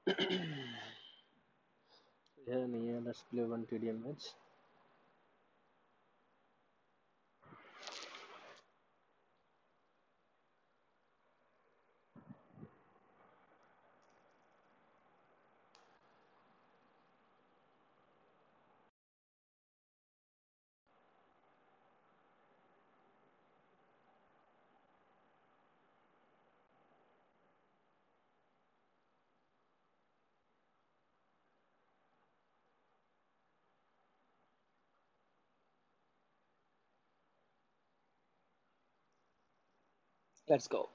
यह नहीं है, let's play one TDM match. Let's go.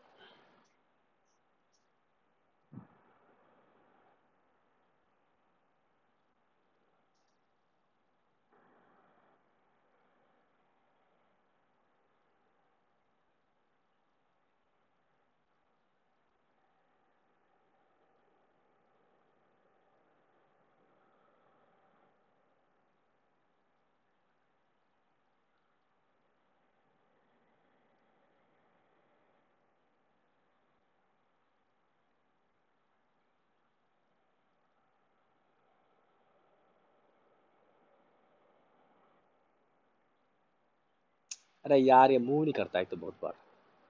अरे यार, ये मूव नहीं करता है तो बहुत बार।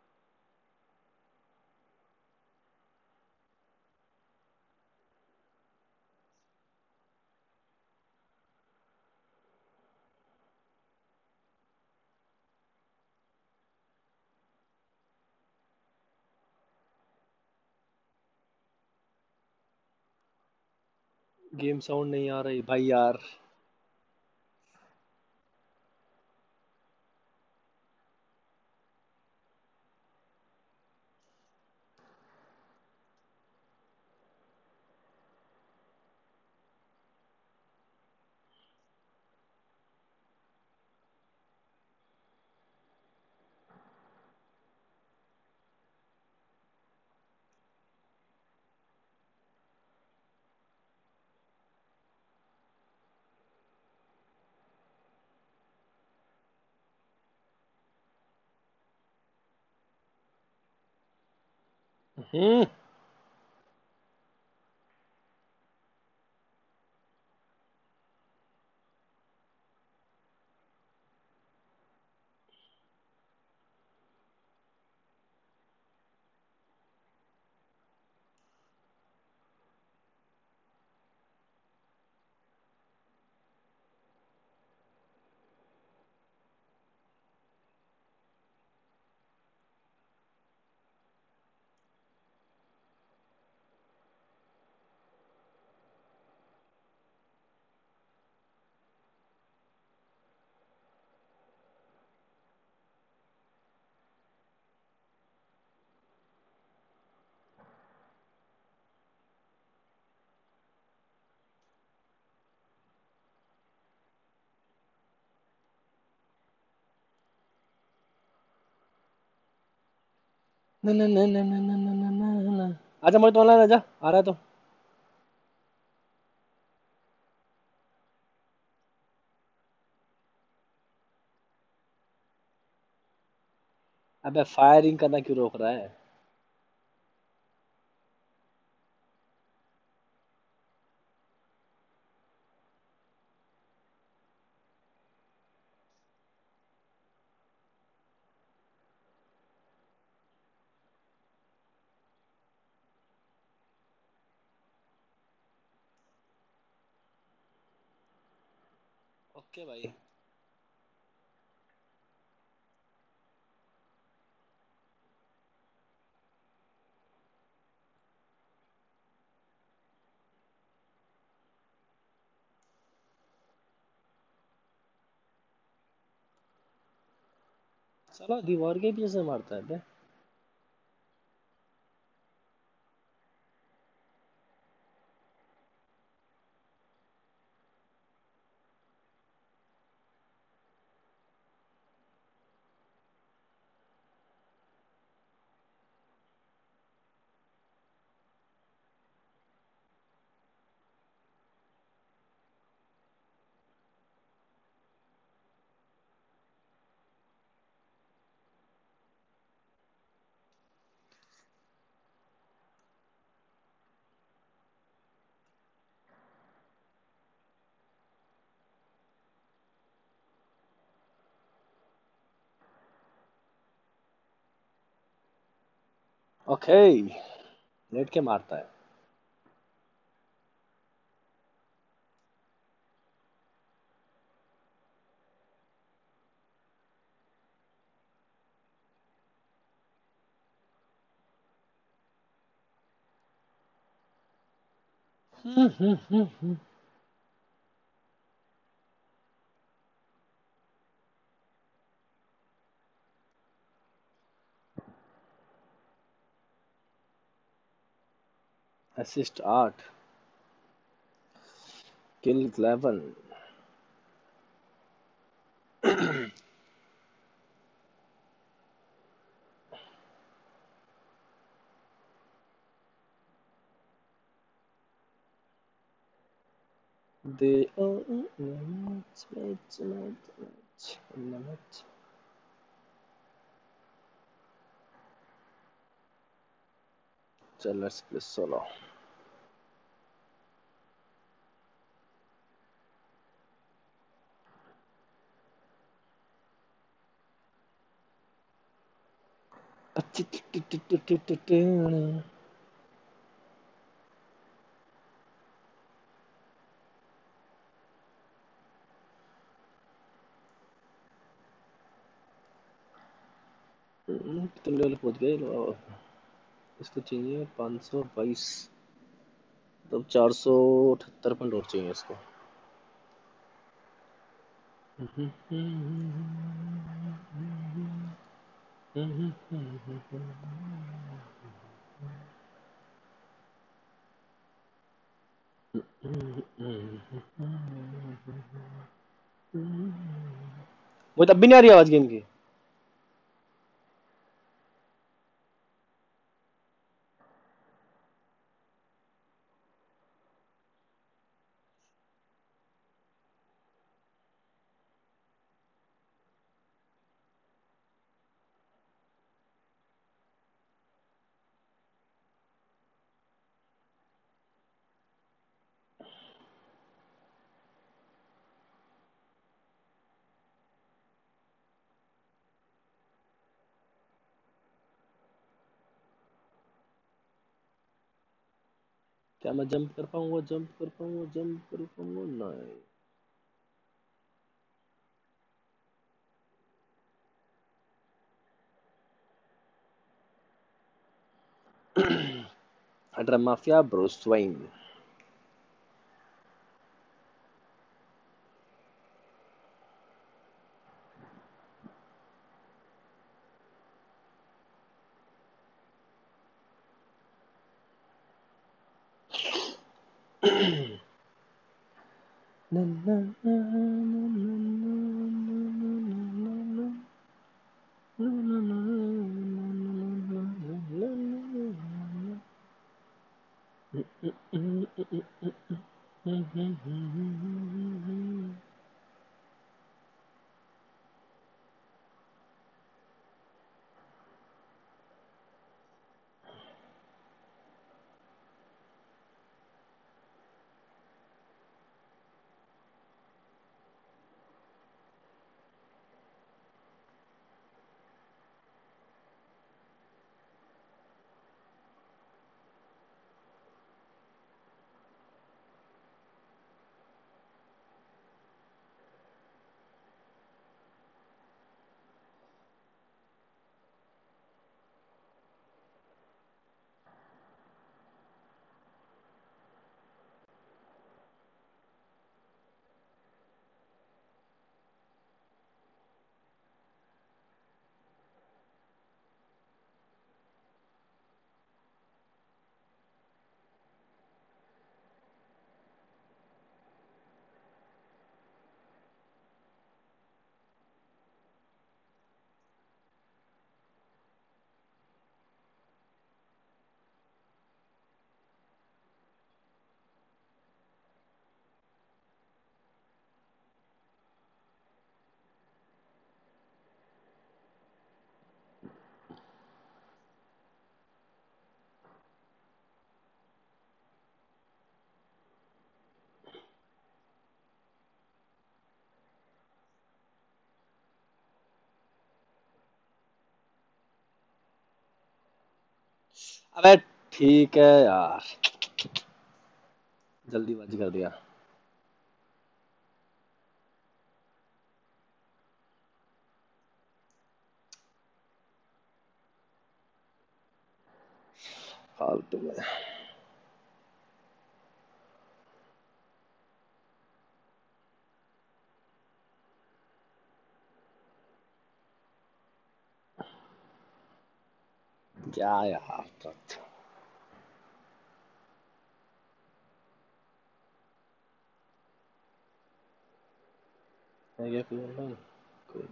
गेम साउंड नहीं आ रही भाई यार। हम्म। ना ना ना ना ना ना ना ना ना ना। आजा मोहित, ऑनलाइन आजा, आ रहा है तो। अबे फायरिंग करना क्यों रोक रहा है? ओके भाई। साला दीवार के पीछे से मारता है बे। ओके, लेट के मारता है। Assist 8, kill 11। They all limit. चल लेट्स प्ले सोलो। कितने लेवल पहुंच गए? इसको चाहिए 522, तब 478 पॉइंट और चाहिए इसको। मुझे तब भी नहीं आ रही आवाज गेम की। क्या मैं जंप कर पाऊंगा? जंप कर पाऊंगा? जंप कर पाऊंगा? नहीं। Hydra Mafia, Bruce Wayne. अबे ठीक है यार, जल्दीबाजी कर दिया। फालतू में। क्या यार, है क्या कोई ऑनलाइन? कोई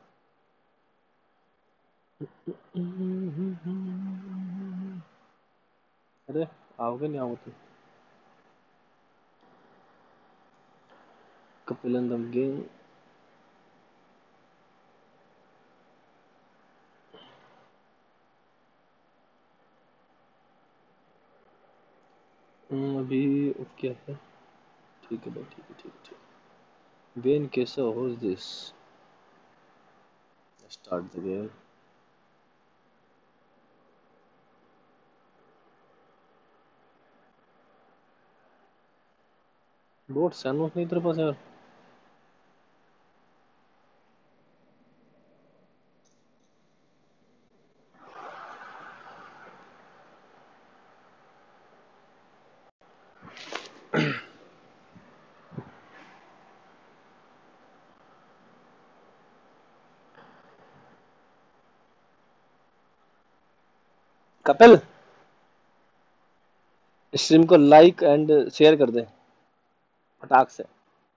नहीं। अरे आओगे नहीं आओगे तुम? कपिल दम गेम। अभी क्या है? ठीक है भाई, ठीक है, ठीक है, ठीक है। वेन कैसा हो this? Start the game. Bot सैनवॉक नहीं तेरे पास यार? कपिल, स्ट्रीम को लाइक एंड शेयर कर दे फटाक से।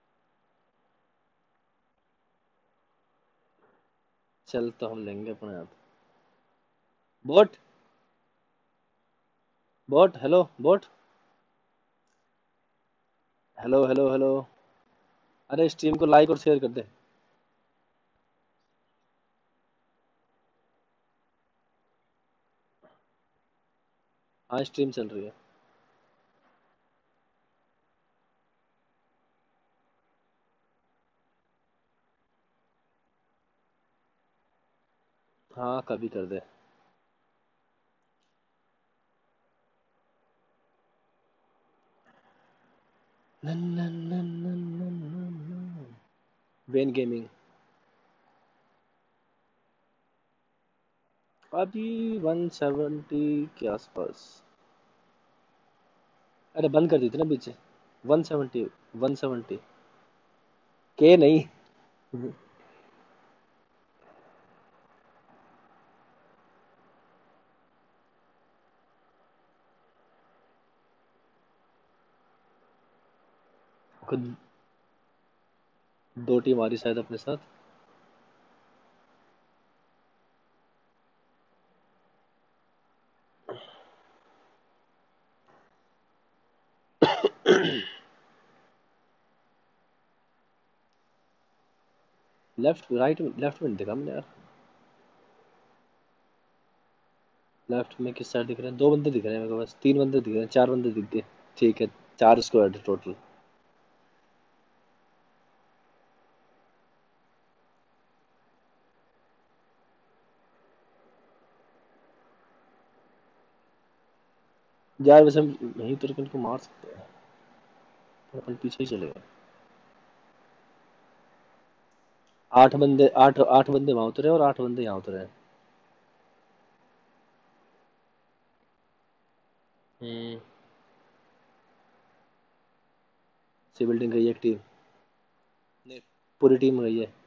चल तो हम लेंगे अपने आप। Bot, bot hello, bot hello hello hello. अरे स्ट्रीम को लाइक और शेयर कर दे। हाँ स्ट्रीम चल रही है। हाँ कभी कर दे। नन नन नन नन नन नन नन। वेन गेमिंग। अभी 170 के आसपास। अरे बंद कर दी थी ना बीच से। 170, 170 के नहीं। खुद दो टीम आ रही शायद अपने साथ। लेफ्ट राइट में, लेफ्ट में नहीं देखा मैंने यार। लेफ्ट में किस साइड दिख रहे हैं? दो बंदे दिख रहे हैं मेरे को, बस तीन बंदे दिख रहे हैं, चार बंदे दिख गए। ठीक है, चार स्क्वाड टोटल। यार वैसे हम यहीं तो इनको मार सकते हैं, पर अपन पीछे ही चले गए। आठ बंदे, आठ आठ बंदे वहां उतरे और आठ बंदे यहाँ उतरे हैं। हम्म। सी बिल्डिंग गई है एक टीम। नहीं, पूरी टीम गई है।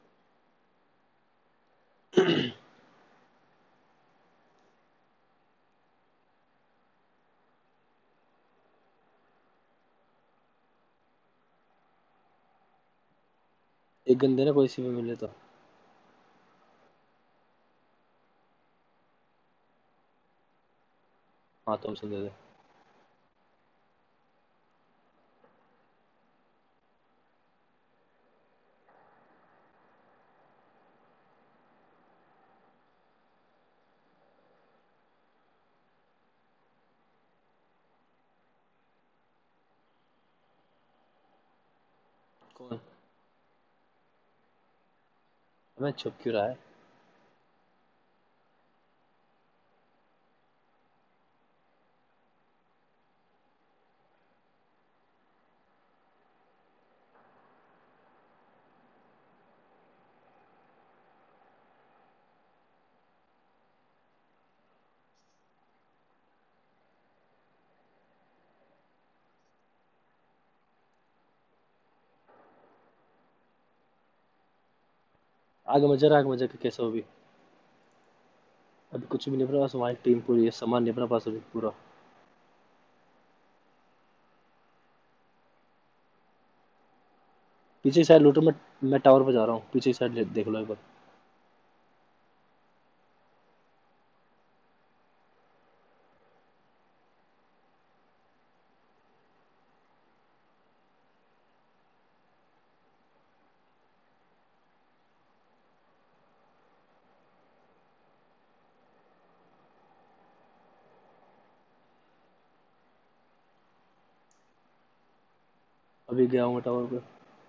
एक गंदे ना कोई सी में मिले तो। हाँ तो हमसे दे दे। कौन? हमें छुप क्यों रहा है? आगे मजा के कैसे हो भी। अभी कुछ भी नहीं अपने पास, हमारी टीम पूरी है, सामान नहीं अपने पास अभी पूरा। पीछे की साइड लूटो, मैं टावर पे जा रहा हूँ, पीछे की साइड देख लो एक बार। अभी गया हूँ मैं टावर पे।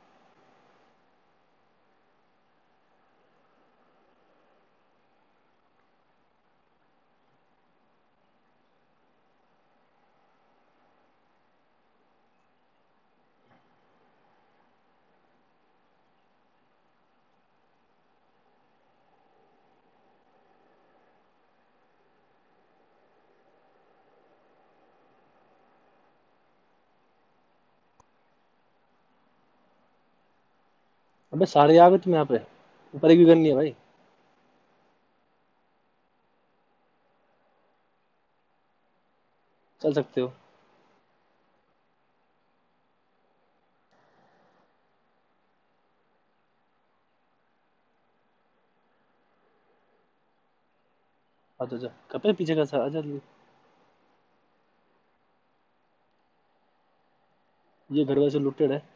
अबे सारे आ गए तुम यहाँ पे। ऊपर एक भी गन नहीं है भाई। चल सकते हो। आजा जा, कब पे पीछे का आजा जल्दी। ये घर वैसे लूटेड है।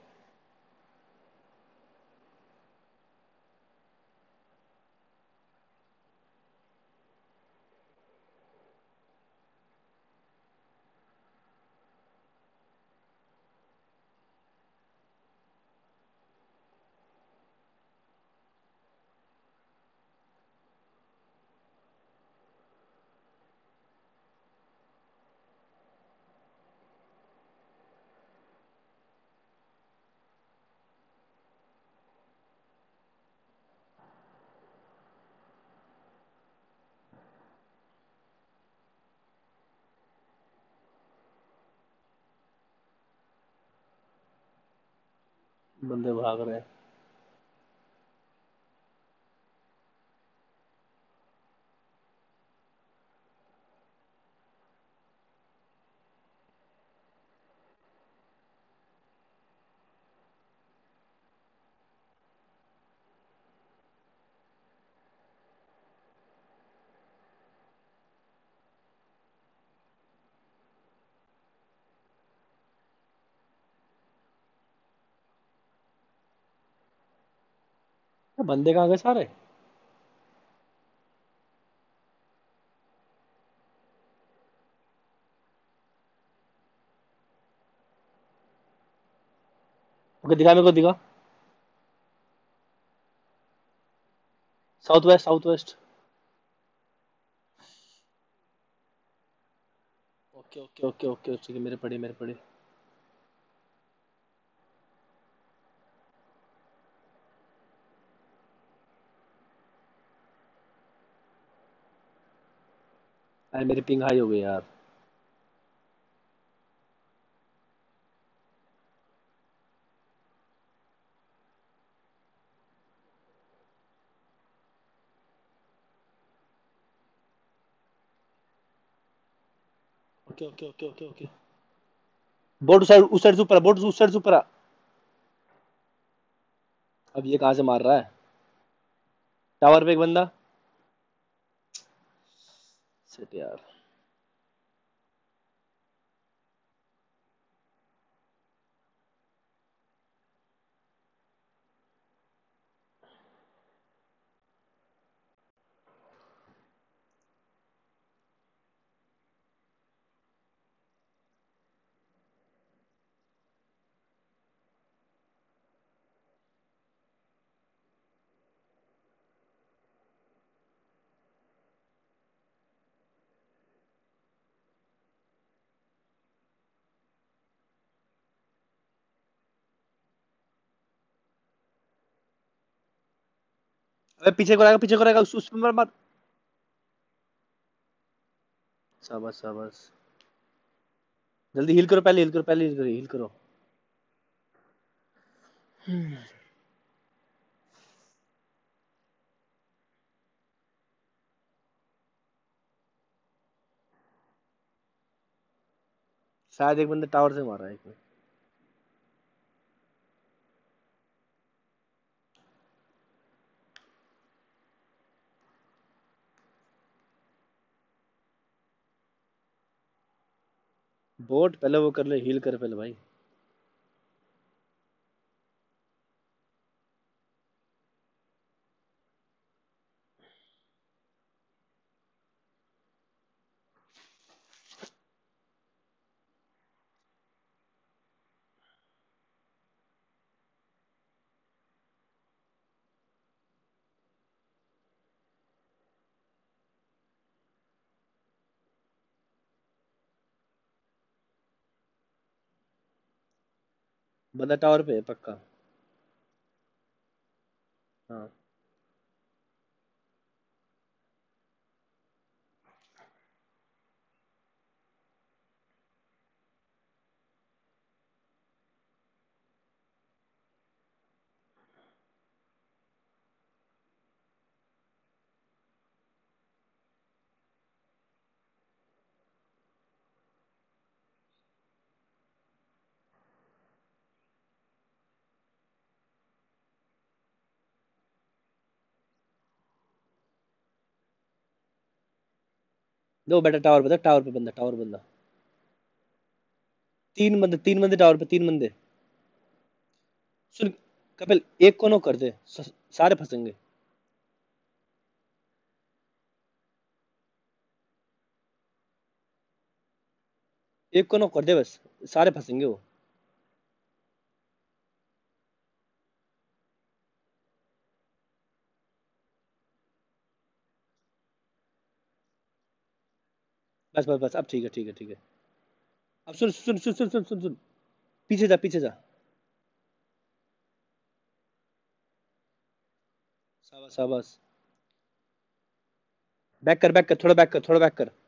बंदे भाग रहे हैं। ये बंदे कहाँ गए सारे। ओके दिखा, मेरे को दिखा। South west, south west. Okay okay okay okay, ठीक है, मेरे पड़े मेरे पड़े। अरे मेरी पिंग हाई हो गई यार। Okay okay okay okay okay. Bot उस साइड से ऊपर आ, बोट उस साइड से ऊपर आ। अब ये कहाँ से मार रहा है। टावर पे एक बंदा। सेट यार। अबे पीछे को आएगा, पीछे को आएगा, उस पर मत। शाबाश शाबाश। जल्दी हील करो, पहले हील करो, पहले हील करो, हील करो। शायद एक बंदे टावर से मारा है एक ने। बोट पहले वो कर ले, हील कर पहले भाई। बंदा टावर पे है पक्का। हाँ, दो बेटा टावर पे था, टावर पे बंदा, टावर बंदा। तीन बंदे टावर पे, तीन बंदे। सुन कपिल, एक को नो कर दे, सारे फंसेंगे। एक को नो कर दे बस, सारे फंसेंगे वो। बस बस बस, अब ठीक है, ठीक है, ठीक है। अब सुन सुन सुन सुन सुन सुन सुन, पीछे जा, पीछे जा। शाबाश शाबाश। बैक कर, बैक कर, थोड़ा बैक कर, थोड़ा बैक कर।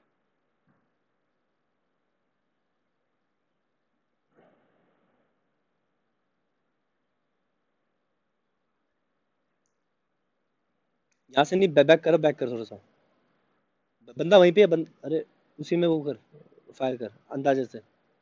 यहाँ से नहीं, बैक करो, बैक कर थोड़ा सा। बंदा वहीं पे है, अरे उसी में वो कर, फायर कर अंदाजे से।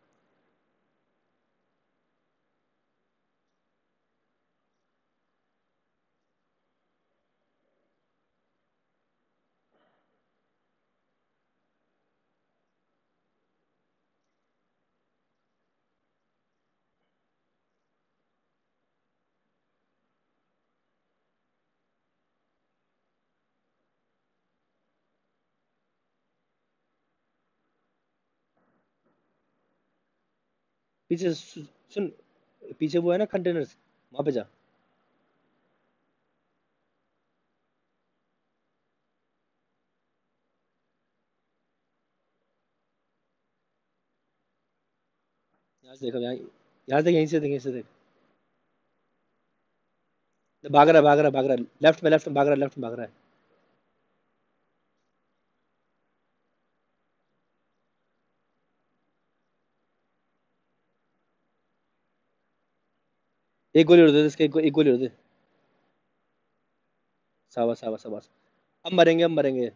पीछे सुन, पीछे वो है ना कंटेनर्स, वहां पे जा। यहाँ से देखो, यहाँ से देख, यहीं से देख, यहीं से देख। भाग रहा है, भाग रहा है, भाग रहा है, लेफ्ट में, लेफ्ट में भाग रहा है, लेफ्ट में भाग रहा है। एक गोली उड़ दे इसके, एक गोली उड़ दे। शाबाश शाबाश शाबाश। अब मरेंगे, अब मरेंगे।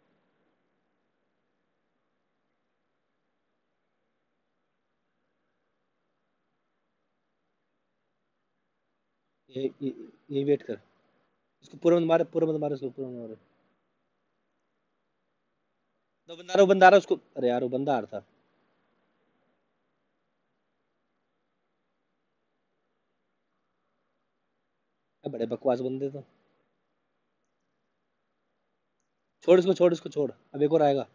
ये वेट कर। इसको पूरा बंद मारे, पूरा बंद मारे, इसको पूरा बंद मारे। दो बंदा आ रहा, वो बंदा आ रहा उसको, अरे यार वो बंदा आ रहा था। बड़े बकवास बंदे तो। छोड़ इसको, छोड़ इसको, छोड़, अब एक और आएगा।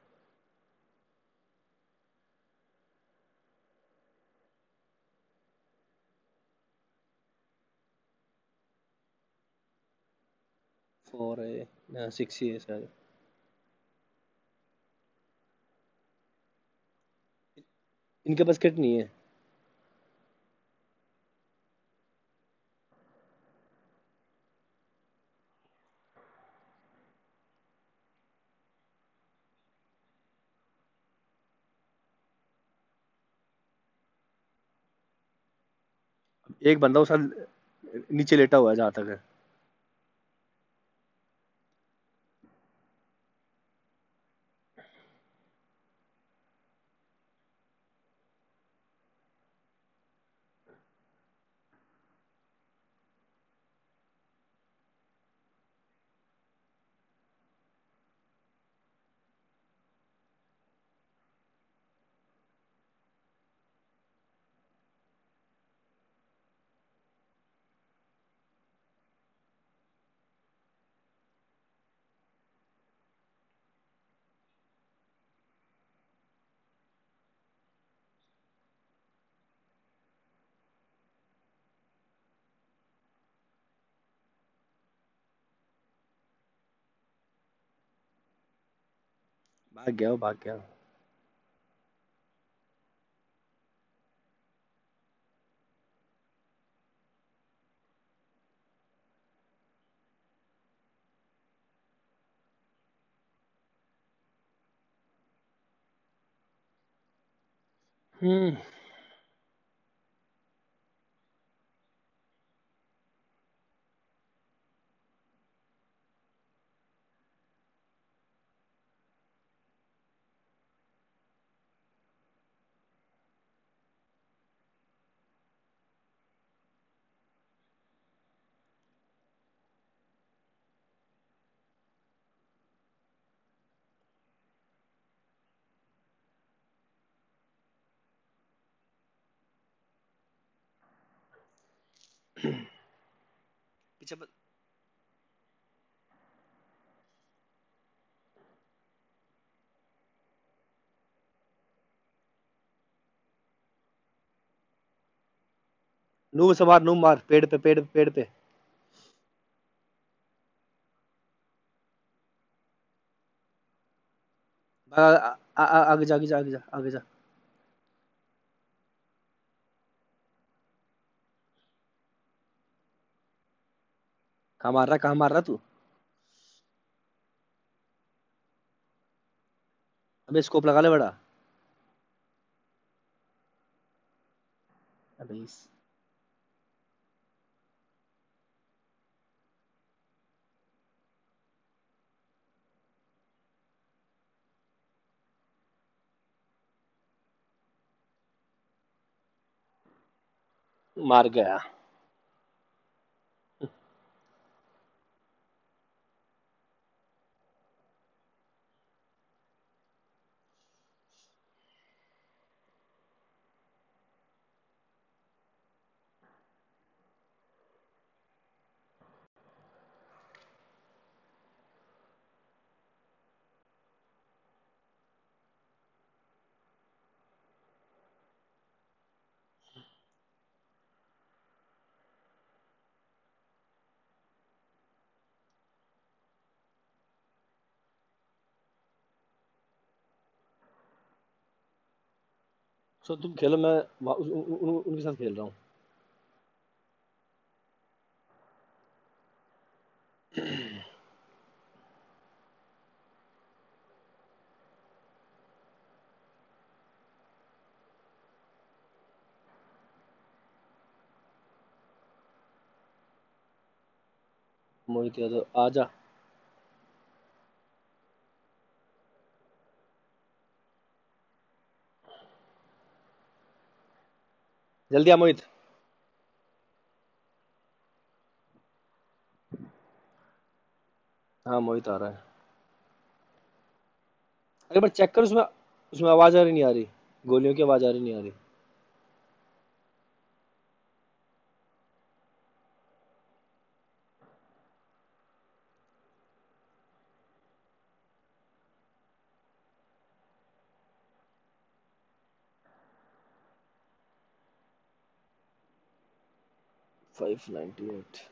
फोर है, सिक्स ही है शायद। इनके पास किट नहीं है। एक बंदा उस नीचे लेटा हुआ है जहां तक है। भाग गया वो, भाग गया। हम्म। पीछे नूब से मार, नूब मार, पेड़ पे, पेड़ पे, पेड़ पे। आगे जा, आगे जा, आगे जा, आगे जा। कहाँ मार रहा, कहाँ मार रहा तू? अबे स्कोप लगा ले बड़ा। अबे मार गया। सो तुम खेलो, मैं उनके साथ खेल रहा हूँ। मोहित यादव आजा। जल्दी आ मोहित। हाँ मोहित आ रहा है। अरे बट चेक कर उसमें, उसमें आवाज आ रही नहीं आ रही, गोलियों की आवाज आ रही नहीं आ रही। 598।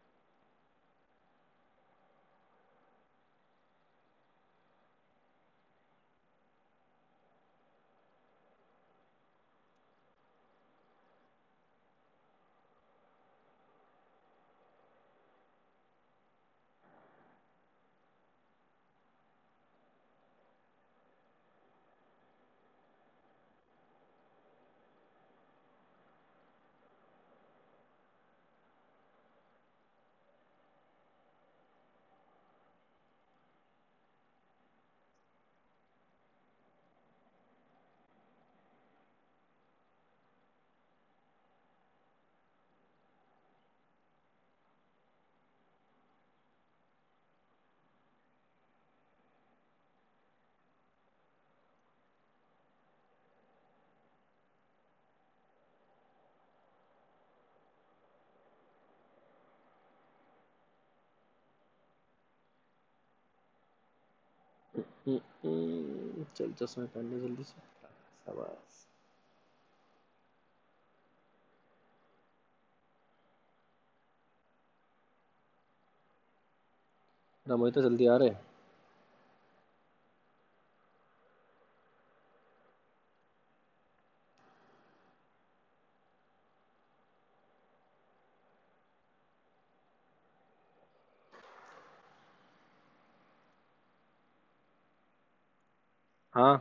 चल चश्मे पहन ले जल्दी से। शाबाश। ना मोहित जल्दी आ रहे। हाँ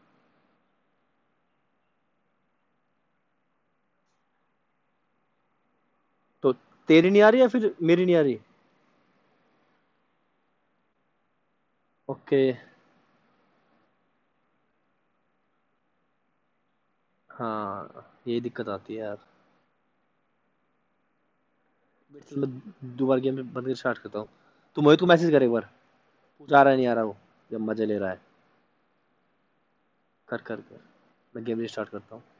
तो तेरी नहीं आ रही या फिर मेरी नहीं आ रही? ओके। हाँ यही दिक्कत आती है यार। चल मैं दोबारा गेम बंद कर स्टार्ट करता हूँ। तू मोहित को मैसेज कर एक बार, पूछ आ रहा है नहीं आ रहा वो, जब मजे ले रहा है। कर कर कर, मैं गेम स्टार्ट करता हूँ।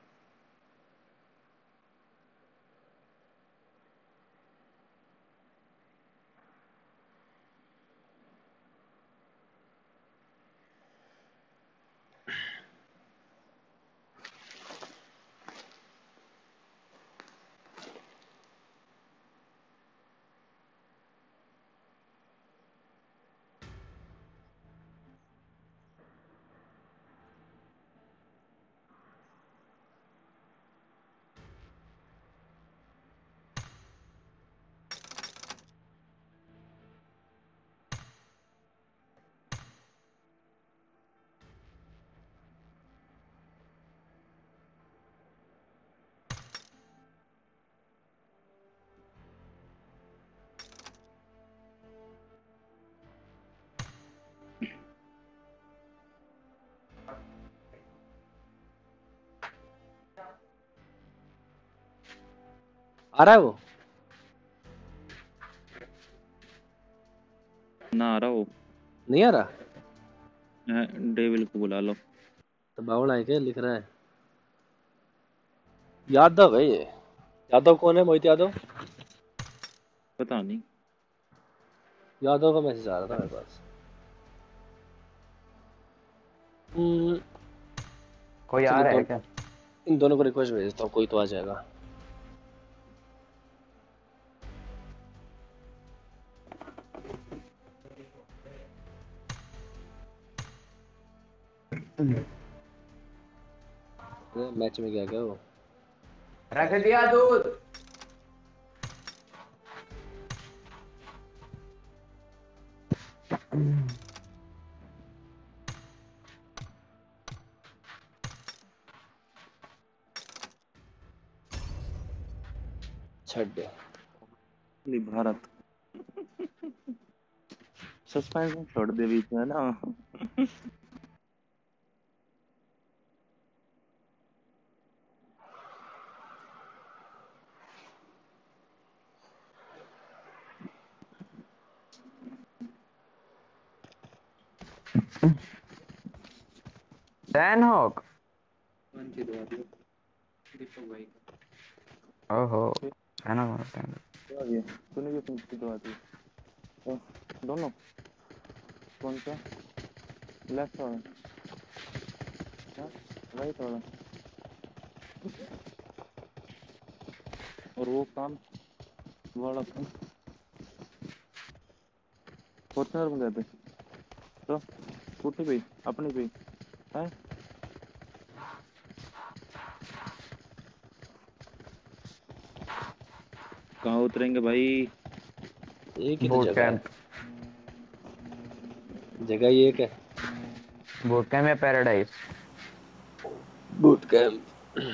आ रहा है वो? ना आ रहा हो। नहीं आ रहा? डेविल को बुला लो। तो बावड़ा है क्या लिख रहा है? यादव है ये। यादव कौन है? मोहित यादव? पता नहीं। यादव का मैसेज आ रहा था मेरे पास। हम्म, कोई चल आ रहा है क्या? इन दोनों को रिक्वेस्ट भेजता हूँ, कोई तो आ जाएगा। मैच में गया क्या वो? रख दिया दूध। छट दे। भारत सस्पेंस में छोड़ दे बीच में ना। Dan Hawk. ओहो, है ना तूने भी अपनी दवा दी? दोनों? कौन सा? लेफ्ट वाला? राइट वाला? और वो काम वाला था फॉर्चुनर में गए थे तो स्कूटी पे अपनी पे है। कहाँ उतरेंगे भाई? एक ही तो बूट जगह है। कैंप। जगह ही एक है। बूट कैंप या पैराडाइज? Boot camp.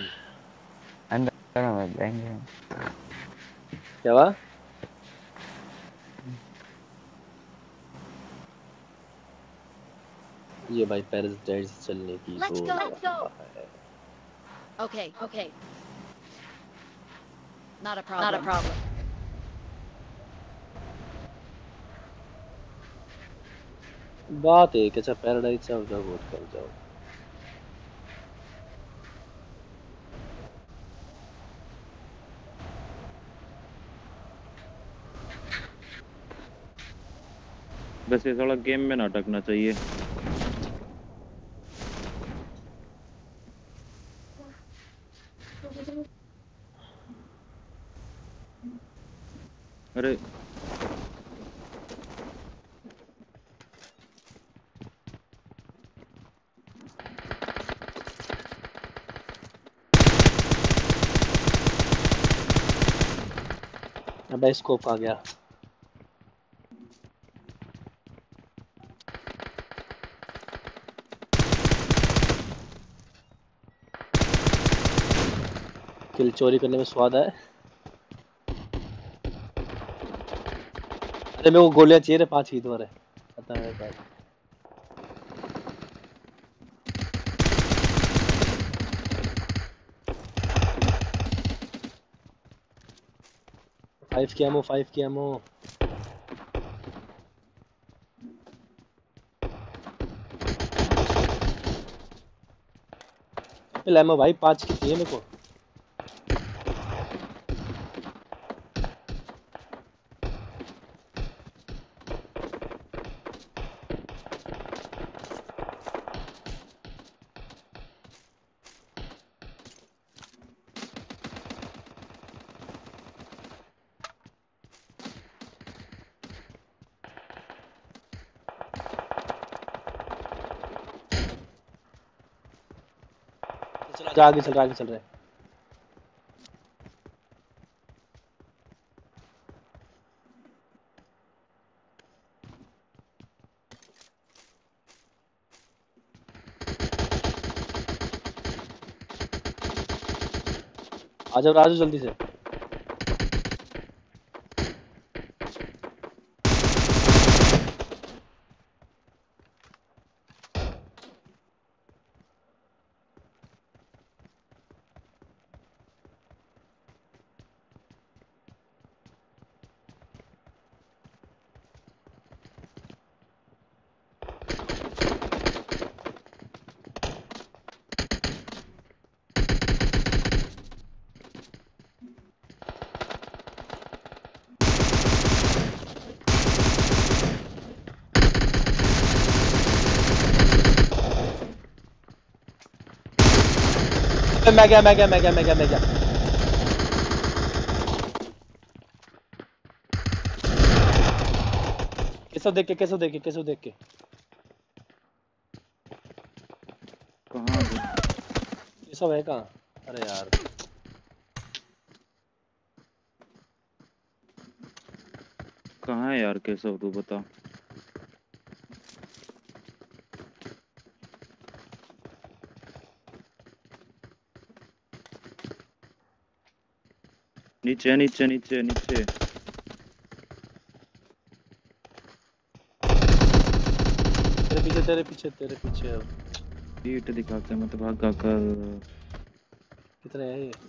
अंदर में जाएंगे। क्या हुआ? ये भाई पैराडाइज चलने की Let's सोच go. रहा है। Okay, not a Not a problem. problem. बात एक है, अच्छा पैराडाइज जाओ जाओ बूट कैंप जाओ। वैसे थोड़ा गेम में ना अटकना चाहिए। अरे अबे स्कोप आ गया। किल चोरी करने में स्वाद है। अरे मेरे को गोलियां चाहिए रे, 5 ही तुम्हारे पता है मेरे पास। फाइव की एमो। एमो भाई 5 की चाहिए मेरे को। चल आगे चल रहे हैं। आ जाओ राजू जल्दी से। मैं गया। कैसे देख के कहाँ है? ये सब है कहाँ? अरे यार कहाँ है यार केशव, तू बता। नीचे नीचे नीचे नीचे। तेरे पीछे सीट दिखाते मत भागा कर। कितने हैं ये?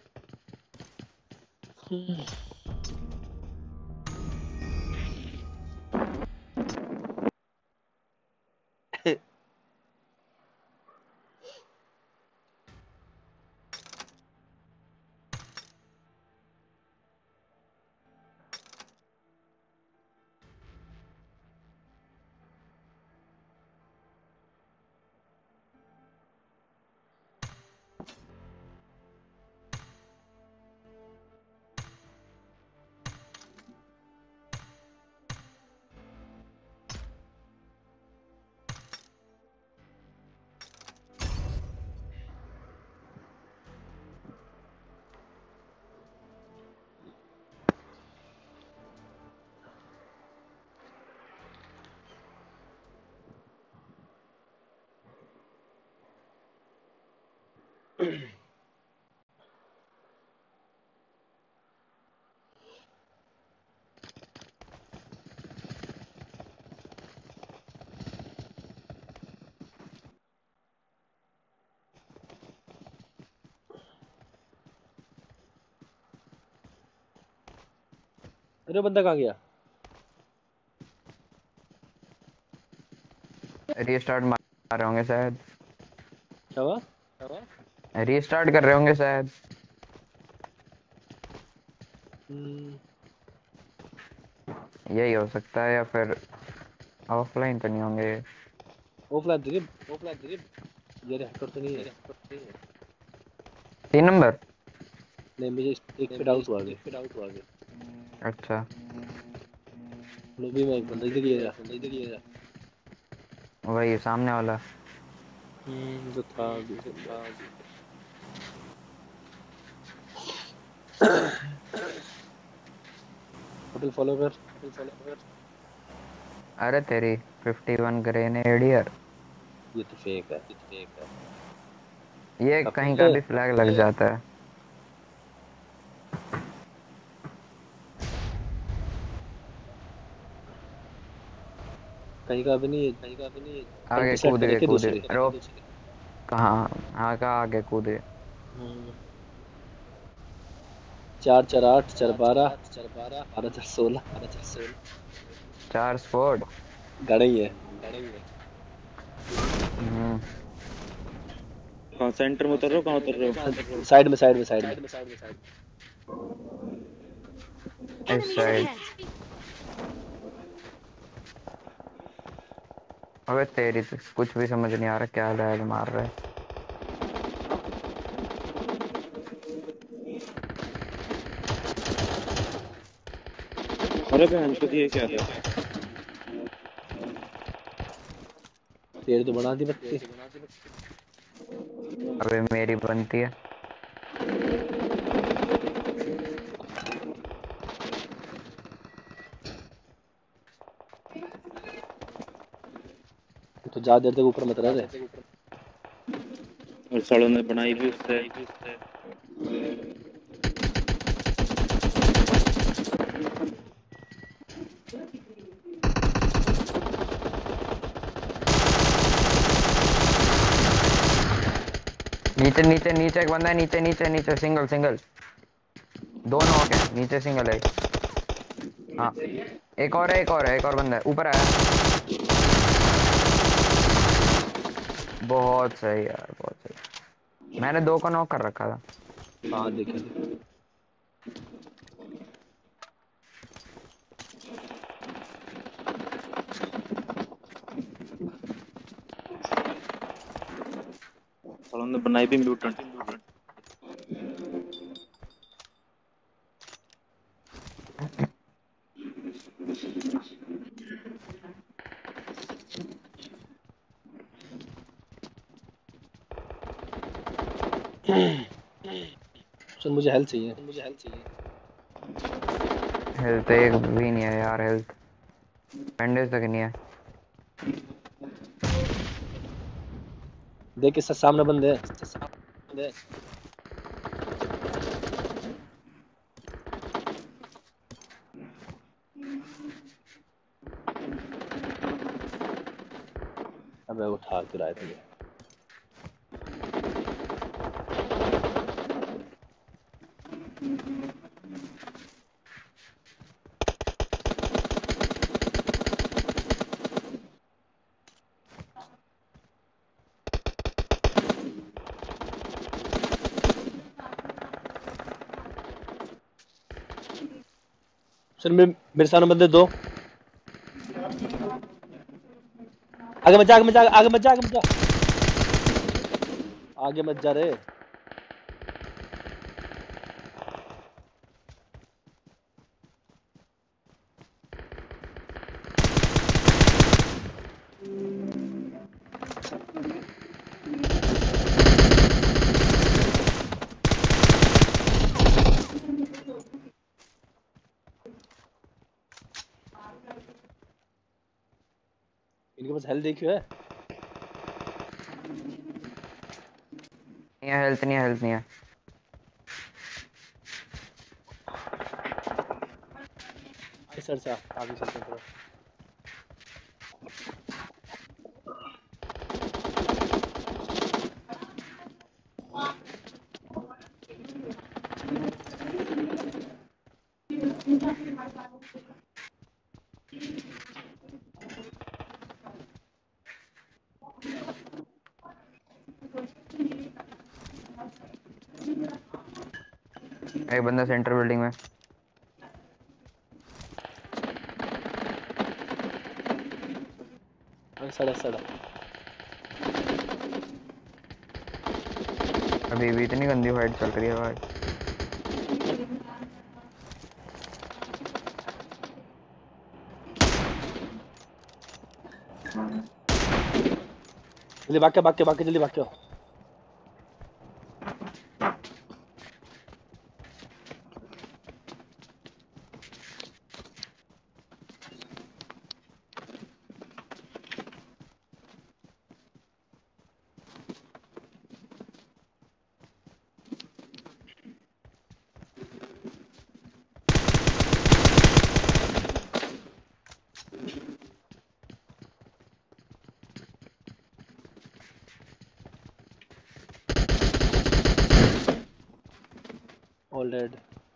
अरे बंदा कहाँ गया? रीस्टार्ट मार रहे होंगे शायद। क्या हुआ? रीस्टार्ट कर रहे होंगे शायद। यही हो सकता है, या फिर ऑफलाइन तो नहीं होंगे। ऑफलाइन तो ये हैकर तो नहीं है। 3 नंबर। नहीं मुझे एक पे डाउट हुआ आगे। अच्छा, लॉबी में एक बंदा दिख गया। वही सामने वाला। जो था अभी। कपिल फॉलो कर। अरे तेरी 51 ग्रेनेड यार। ये तो फेक है। ये कपिल कहीं का भी फ्लैग लग जाता है। कहीं का भी नहीं है, कहीं का भी नहीं है। आगे कंट्री सेलेक्ट कूद करे गए क्या कूद गए, दूसरी? अरे कहाँ? हाँ कहाँ आगे कूद गए। 4 4 8 4 12 12 4 16 4 स्पॉट। गड़ा ही है। हम्म। कहाँ सेंटर में उतर रहे हो, कहाँ उतर रहे हो? साइड में साइड में साइड में। इस Enemies साइड। ahead! अबे तेरी तो कुछ भी समझ नहीं आ रहा, क्या लैग मार रहा है। अरे बहन चोद, ये क्या था? तेरे तो बना दी बत्ती। अबे मेरी बनती है। तो ज्यादा देर तक ऊपर मत रह रे। और सालों ने बनाई भी उससे। नीचे नीचे नीचे एक बंदा है, नीचे नीचे नीचे, सिंगल सिंगल। दोनों हो गए, नीचे सिंगल है। हाँ एक और है, एक और है, एक और बंदा है, ऊपर आया। बहुत सही यार, बहुत सही। मैंने 2 को नॉक कर रखा था। हाँ देखा देखा। सालों ने बनाई भी म्यूटेंट। सुन मुझे हेल्प चाहिए। हेल्थ एक भी नहीं है यार, हेल्थ बैंडेज तक नहीं है। देख इससे सामने बंदे हैं। अबे उठा क्यों रहा है तुझे? सुन मेरे सामने बंदे 2। आगे मत जा, आगे मत जा, आगे मत जा, आगे मत जा, आगे मत जा रे। इनके पास हेल्थ देखियो है। नहीं है हेल्थ, नहीं है हेल्थ, नहीं है। इस साइड से आगे चलते हैं थोड़ा। एक बंदा सेंटर बिल्डिंग में। इस साइड। अभी भी इतनी गंदी फाइट चल रही है भाई। जल्दी भाग के जल्दी भाग के आओ। All dead.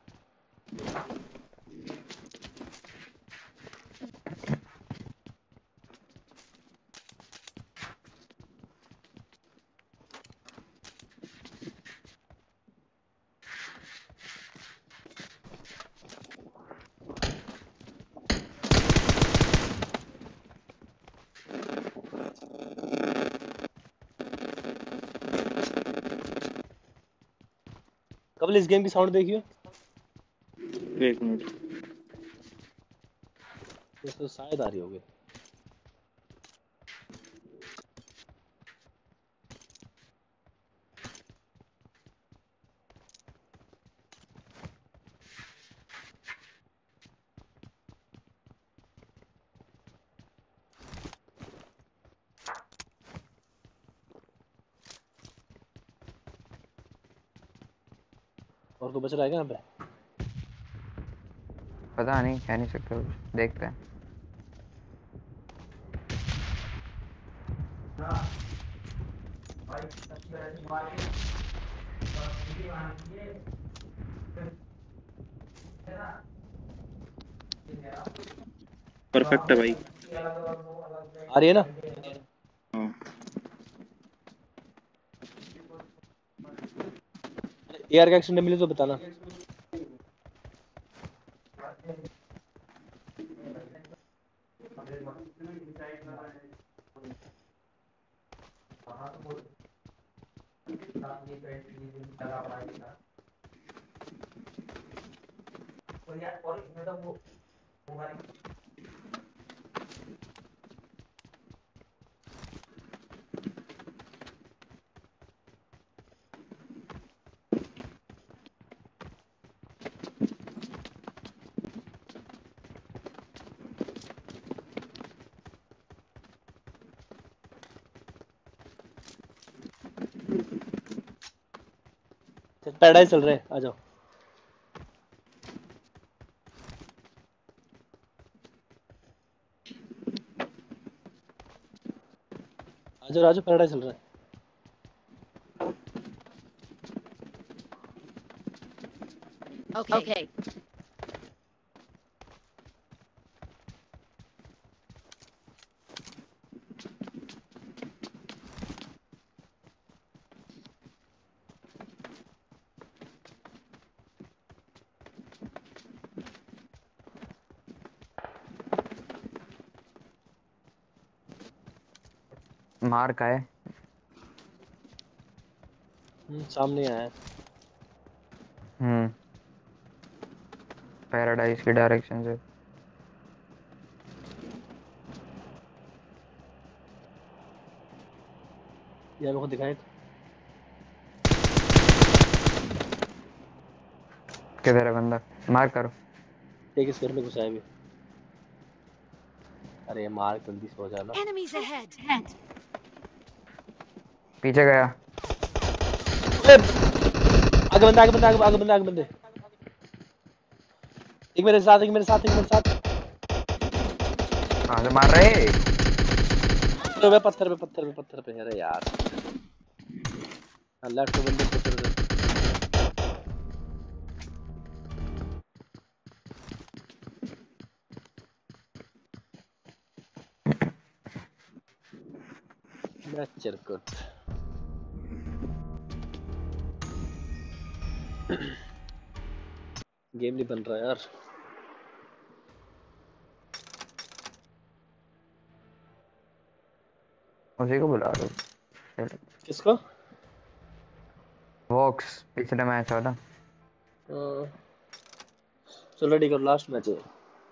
कबल इस गेम की साउंड देखियो। 1 मिनट। तो शायद आ रही होगी। और तो बच रहा है क्या यहाँ पे? पता नहीं, कह नहीं सकते कुछ, देखते हैं। परफेक्ट है भाई। आ रही है ना? हाँ एआर का एक्शन मिले तो बताना। पैराडाइज चल रहे हैं, आ जाओ। आ जाओ राजू, पैराडाइज चल रहा है। Okay. Okay. मार का है। सामने आया है। पैराडाइज की डायरेक्शन से। यार मेरे को दिखाए। किधर है बंदा? मार करो। एक इस घर में घुसा है भी। अरे मार, जल्दी सो जाना। Enemies ahead. पीछे गया। आगे बंदे, आगे बंदे, आगे बंदे, आगे बंदे। एक मेरे साथ, एक मेरे साथ, एक मेरे साथ। कहाँ से मार रहे? पत्थर पे, पत्थर पे, पत्थर पे, पत्थर पे। अरे यार, लेफ्ट बंदे पत्थर पे। मैं चिरकुट। गेम नहीं बन रहा यार। उसी को बुला लो। किसको? वॉक्स, पिछले मैच वाला। चलो रेडी करो, लास्ट मैच है।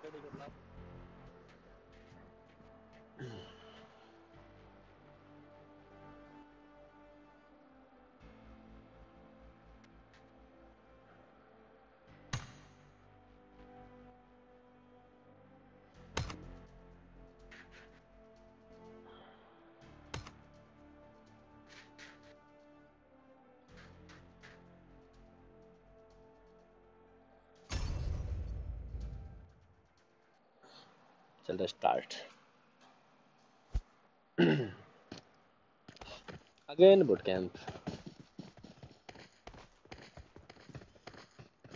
चल रहा स्टार्ट। Again boot camp.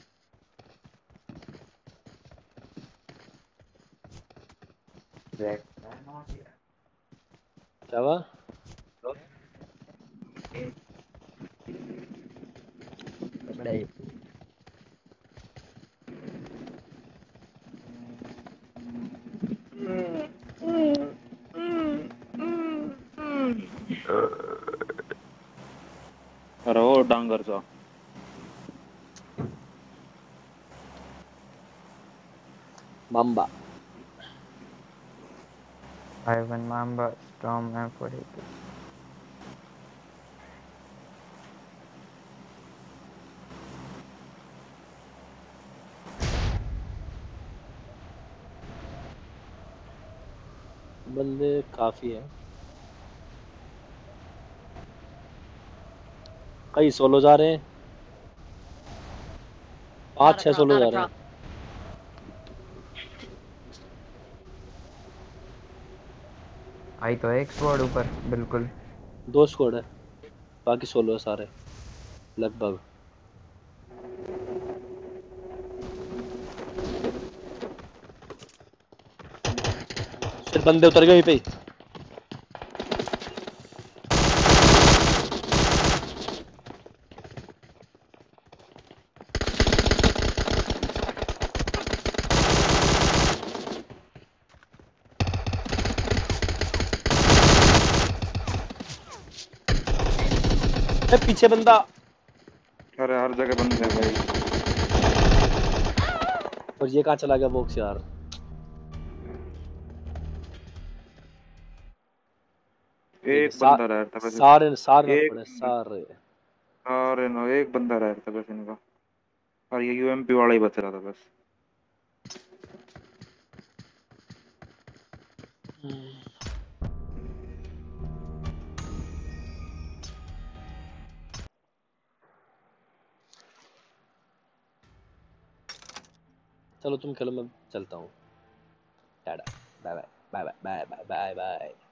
क्या हुआ? बड़े अरे ओ डांगर सा mamba. Ivan Mamba Storm M42 बंदे काफी है, कई सोलो जा रहे हैं, Not 5-6 a सोलो जा रहे problem. हैं। आई तो एक स्क्वाड ऊपर बिल्कुल 2 स्क्वाड है, बाकी सोलो है सारे लगभग। फिर बंदे उतर गए वहीं पे ही। ए, पीछे बंदा। अरे हर जगह बंदे हैं भाई और ये कहाँ चला गया बॉक्स यार? ठीक है, एक बंदा रह था बस सारे सारे ना एक पड़े बंदा सारे। अरे ना एक बंदा रह था बस इनका और ये यूएमपी वाला ही बच रहा था बस चलो तुम खेलो, मैं चलता हूँ। Tata, bye bye bye bye bye bye bye bye.